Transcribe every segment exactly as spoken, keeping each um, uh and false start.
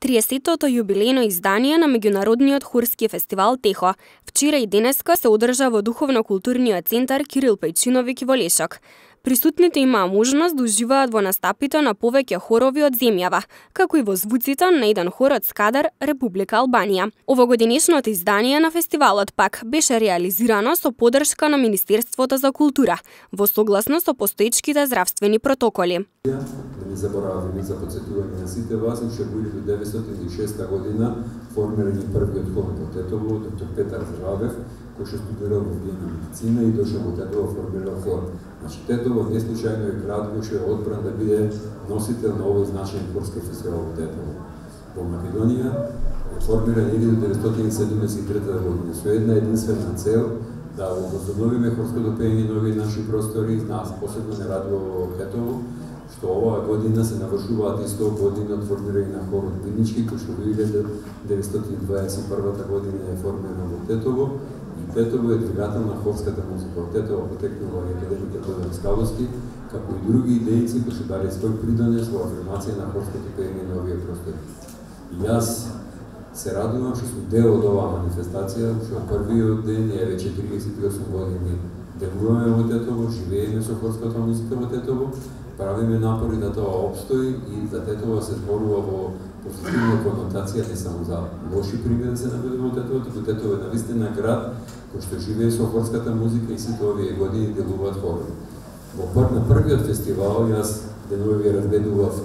триесеттото јубилејно издание на меѓународниот хорски фестивал Техо вчера и денеска се одржа во духовно-културниот центар Кирил Пејчиновиќ во Лешок. Присутните имаа можност да уживаат во настапите на повеќе хорови од земјава, како и во звуците на еден хор од Скадар, Република Албанија. Овогодинешното издание на фестивалот пак беше реализирано со поддршка на Министерството за култура, во согласно со постоечките здравствени протоколи. Да не забораваме за подсетување на сите вас, уште во илјада деветстотини и шеста година формиран е првиот хор во Тетово, доктор Петар Здравев, кој што студирал во военна медицина и дошол во Тетово формирал хор. Значи Тетово не случајно е град кој што е одбран да биде носител на овој значаен хорски фестивал во Тетово. Во Македонија е формиран илјада деветстотини седумдесет и трета година со една единствена цел да возобновиме хорското пеење на овие наши простори. Нас посебно не радува во Тетово што оваа година се навршуваат и сто години од формирање на хорот Винички, кој што во илјада деветстотини дваесет и прва година е формиран во Тетово. И Тетово е двигател на хорската музика. Од Тетово потекнува и академикот Тодор Скаловски, како и други идејци кои што дали свој придонес во афирмација на хорското пеење на овие простори. И јас се радувам што сум дел од оваа манифестација, што првиот ден е веќе триесет и осум години делуваме во Тетово, живееме со хорската музика во Тетово, правиме напори да тоа опстои и за Тетово се зборува во позитивна конотација, не само за лоши примери да се наведе во Тетово, туку Тетово е навистина град кој што живее со хорската музика и сите овие години делуваат хорови. Во пр на првиот фестивал јас денови ви разгледував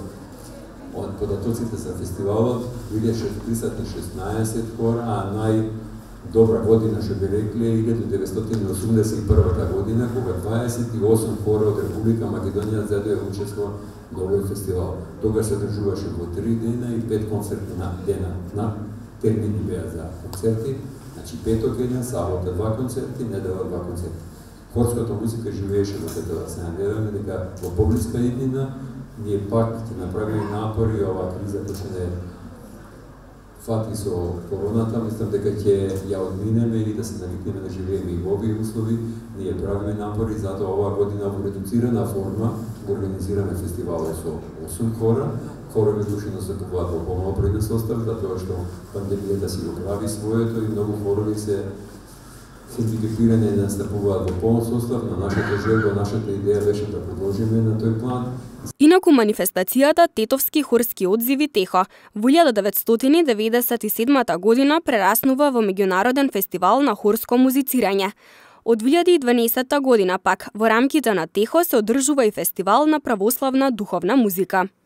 од податоците за фестивалот, билеше трисаесет и шеснаесет хора, а најдобра година што би рекле илјада деветстотини осумдесет и прва година, кога дваесет и осум хора од Република Македонија зедоа учество во овој фестивал. Тогаш се држуваше во три дена и пет концерти на дена. На термини беа за концерти, значи петок еден, сабота два концерти, недела два концерти. Хорската музика живееше во Тетово. Се надеваме дека во поблиска иднина ние пак ќе направиме напори и оваа криза која што не фати со короната, мислам дека ќе ја одминеме и да се навикнеме да живееме и во овие услови. Ние правиме напори, затоа оваа година во редуцирана форма го организираме фестивалот со осум хора. Хорови души настапуваат во помалопреден состав, затоа што пандемијата си го прави своето и многу хорови се хендикепирани да настапуваат во полн состав. На нашата желба, нашата идеја беше да продолжиме на тој план. Инаку манифестацијата Тетовски хорски одзиви Техо во илјада деветстотини деветдесет и седма година прераснува во меѓународен фестивал на хорско музицирање. Од две илјади и дванаесетта година пак во рамките на Техо се одржува и фестивал на православна духовна музика.